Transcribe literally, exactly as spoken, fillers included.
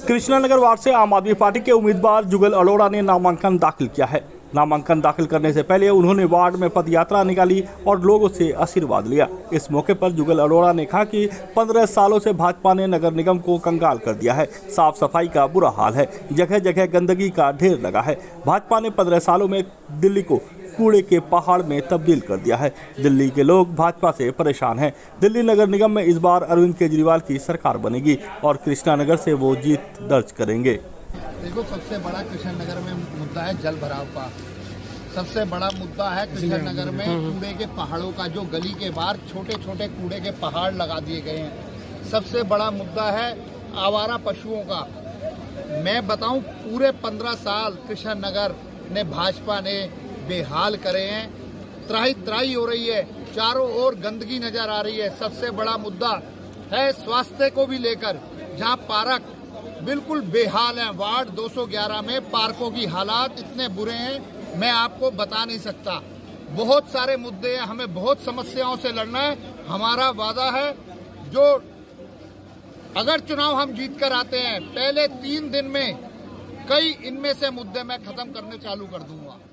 Krishnanagar ward से आम आदमी पार्टी के उम्मीदवार जुगल अरोड़ा ने नामांकन दाखिल किया है। नामांकन दाखिल करने से पहले उन्होंने वार्ड में पद यात्रा निकाली और लोगों से आशीर्वाद लिया। इस मौके पर जुगल अरोड़ा ने कहा कि पंद्रह सालों से भाजपा ने नगर निगम को कंगाल कर दिया है। साफ सफाई का बुरा हाल है, जगह जगह गंदगी का ढेर लगा है। भाजपा ने पंद्रह सालों में दिल्ली को कूड़े के पहाड़ में तब्दील कर दिया है। दिल्ली के लोग भाजपा से परेशान हैं। दिल्ली नगर निगम में इस बार अरविंद केजरीवाल की सरकार बनेगी और कृष्णानगर से वो जीत दर्ज करेंगे। देखो, सबसे बड़ा कृष्णनगर में मुद्दा है जल भराव का। सबसे बड़ा मुद्दा है कृष्णनगर में कूड़े के पहाड़ों का, जो गली के बाहर छोटे छोटे कूड़े के पहाड़ लगा दिए गए हैं। सबसे बड़ा मुद्दा है आवारा पशुओं का। मैं बताऊं, पूरे पंद्रह साल कृष्णनगर ने भाजपा ने बेहाल करे हैं। त्राही त्राही हो रही है, चारों ओर गंदगी नजर आ रही है। सबसे बड़ा मुद्दा है स्वास्थ्य को भी लेकर, जहां पार्क बिल्कुल बेहाल है। वार्ड दो सौ ग्यारह में पार्कों की हालात इतने बुरे हैं, मैं आपको बता नहीं सकता। बहुत सारे मुद्दे हैं, हमें बहुत समस्याओं से लड़ना है। हमारा वादा है, जो अगर चुनाव हम जीत कर आते हैं, पहले तीन दिन में कई इनमें से मुद्दे मैं खत्म करने चालू कर दूंगा।